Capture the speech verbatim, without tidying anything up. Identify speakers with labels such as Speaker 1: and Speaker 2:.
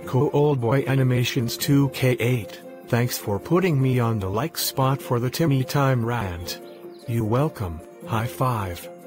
Speaker 1: underscore oldboy animations two K eight. Thanks for putting me on the like spot for the Timmy time rant. You welcome. High five.